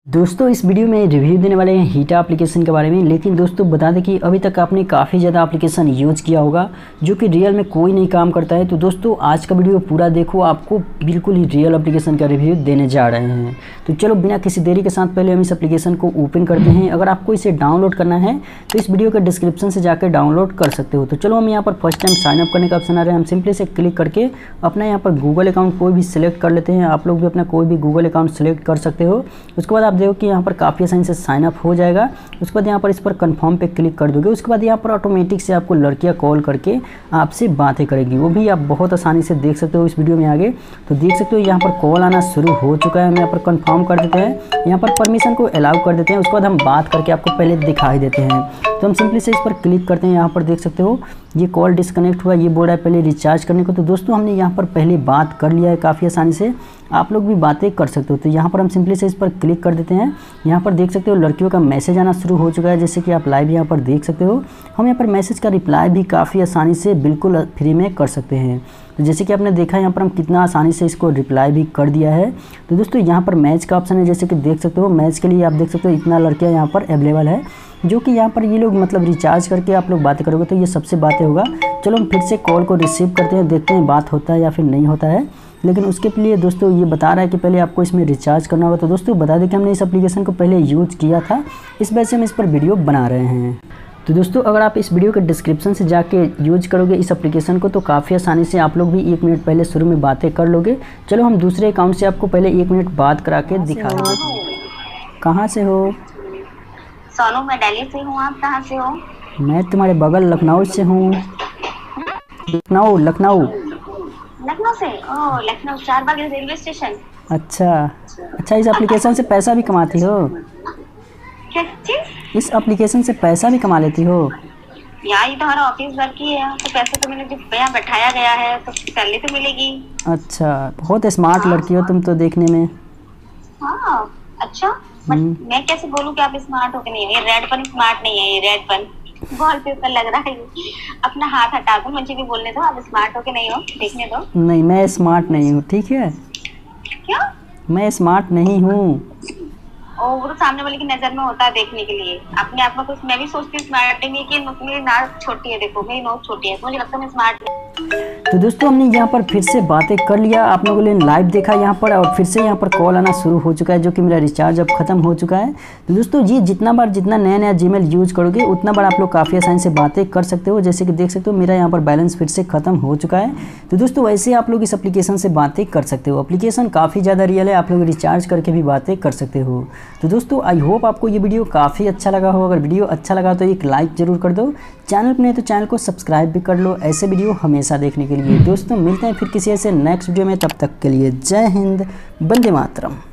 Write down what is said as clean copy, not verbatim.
दोस्तों इस वीडियो में रिव्यू देने वाले हैं हीटा एप्लीकेशन के बारे में। लेकिन दोस्तों बता दें कि अभी तक आपने काफ़ी ज़्यादा एप्लीकेशन यूज़ किया होगा जो कि रियल में कोई नहीं काम करता है। तो दोस्तों आज का वीडियो पूरा देखो, आपको बिल्कुल ही रियल एप्लीकेशन का रिव्यू देने जा रहे हैं। तो चलो बिना किसी देरी के साथ पहले हम इस एप्लीकेशन को ओपन करते हैं। अगर आपको इसे डाउनलोड करना है तो इस वीडियो के डिस्क्रिप्शन से जाकर डाउनलोड कर सकते हो। तो चलो हम यहाँ पर फर्स्ट टाइम साइन अप करने का ऑप्शन आ रहा है, हम सिंपली से क्लिक करके अपना यहाँ पर गूगल अकाउंट कोई भी सिलेक्ट कर लेते हैं। आप लोग भी अपना कोई भी गूगल अकाउंट सिलेक्ट कर सकते हो। उसके बाद आप देखो कि यहाँ पर काफ़ी आसानी से साइन अप हो जाएगा। उसके बाद यहाँ पर इस पर कंफर्म पे क्लिक कर दोगे। उसके बाद यहाँ पर ऑटोमेटिक से आपको लड़कियाँ कॉल करके आपसे बातें करेगी, वो भी आप बहुत आसानी से देख सकते हो इस वीडियो में आगे। तो देख सकते हो यहाँ पर कॉल आना शुरू हो चुका है। हम यहाँ पर कंफर्म कर देते हैं, यहाँ पर परमिशन को अलाउ कर देते हैं। उसके बाद हम बात करके आपको पहले दिखाई देते हैं। तो हम सिंपली से इस पर क्लिक करते हैं। यहाँ पर देख सकते हो ये कॉल डिस्कनेक्ट हुआ, ये बोल रहा है पहले रिचार्ज करने को। तो दोस्तों हमने यहाँ पर पहले बात कर लिया है काफ़ी आसानी से, आप लोग भी बातें कर सकते हो। तो यहाँ पर हम सिंपली से इस पर क्लिक कर देते हैं। यहाँ पर देख सकते हो लड़कियों का मैसेज आना शुरू हो चुका है, जैसे कि आप लाइव यहाँ पर देख सकते हो। हम यहाँ पर मैसेज का रिप्लाई भी काफ़ी आसानी से बिल्कुल फ्री में कर सकते हैं। तो जैसे कि आपने देखा यहाँ पर हम कितना आसानी से इसको रिप्लाई भी कर दिया है। तो दोस्तों यहाँ पर मैच का ऑप्शन है, जैसे कि देख सकते हो मैच के लिए आप देख सकते हो इतना लड़कियाँ यहाँ पर अवेलेबल है, जो कि यहाँ पर ये लोग मतलब रिचार्ज करके आप लोग बातें करोगे तो ये सबसे बातें होगा। चलो हम फिर से कॉल को रिसीव करते हैं, देखते हैं बात होता है या फिर नहीं होता है। लेकिन उसके लिए दोस्तों ये बता रहा है कि पहले आपको इसमें रिचार्ज करना होगा। तो दोस्तों बता दें कि हमने इस एप्लीकेशन को पहले यूज़ किया था, इस वजह से हम इस पर वीडियो बना रहे हैं। तो दोस्तों अगर आप इस वीडियो के डिस्क्रिप्शन से जाके यूज करोगे इस एप्लीकेशन को तो काफ़ी आसानी से आप लोग भी 1 मिनट पहले शुरू में बातें कर लोगे। चलो हम दूसरे अकाउंट से आपको पहले 1 मिनट बात करा के दिखा देंगे। कहाँ से हो? सोनू, मैं दिल्ली से हूँ। आप कहाँ से हो? मैं तुम्हारे बगल लखनऊ से हूँ। लखनऊ से? Oh, Lucknow Charbagh railway station. अच्छा, इस एप्लीकेशन से पैसा भी कमाती हो? क्या चीज? इस एप्लीकेशन से पैसा भी कमा लेती हो? यार ये तो हमारा ऑफिस वर्क ही है, तो पैसा तो मैंने जब यहाँ बैठाया गया है तो सैलरी तो मिलेगी। अच्छा, बहुत स्मार्ट लड़की हो तुम तो देखने में। हाँ अच्छा, मैं कैसे बोलूँ कि आप स्मार्ट हो कि नहीं हो? ये रेड पन स्मार्ट नहीं है, ये रेड पन वॉलपेपर लग रहा है। अपना हाथ हटा दो, मुझे भी बोलने दो आप स्मार्ट हो कि नहीं हो, देखने दो। नहीं, मैं स्मार्ट नहीं हूँ, ठीक है? क्यों? मैं स्मार्ट नहीं हूँ। वो तो सामने वाले की नजर में होता है देखने के लिए, अपने आप में कुछ। मैं भी सोचती हूँ स्मार्ट नहीं कि मेरी नाक छोटी है, देखो मेरी नोक छोटी है, तो मुझे लगता है मैं स्मार्ट नहीं। तो दोस्तों हमने यहाँ पर फिर से बातें कर लिया, आप लोगों ने लाइव देखा यहाँ पर, और फिर से यहाँ पर कॉल आना शुरू हो चुका है, जो कि मेरा रिचार्ज अब खत्म हो चुका है। तो दोस्तों ये जितना नया जीमेल यूज करोगे उतना बार आप लोग काफ़ी आसानी से बातें कर सकते हो। जैसे कि देख सकते हो मेरा यहाँ पर बैलेंस फिर से खत्म हो चुका है। तो दोस्तों वैसे आप लोग इस एप्लीकेशन से बातें कर सकते हो। एप्लीकेशन काफ़ी ज़्यादा रियल है, आप लोग रिचार्ज करके भी बातें कर सकते हो। तो दोस्तों आई होप आपको ये वीडियो काफ़ी अच्छा लगा हो। अगर वीडियो अच्छा लगा तो एक लाइक ज़रूर कर दो, चैनल पर नहीं तो चैनल को सब्सक्राइब भी कर लो ऐसे वीडियो हमेशा देखने के लिए। दोस्तों मिलते हैं फिर किसी ऐसे नेक्स्ट वीडियो में, तब तक के लिए जय हिंद, वंदे मातरम।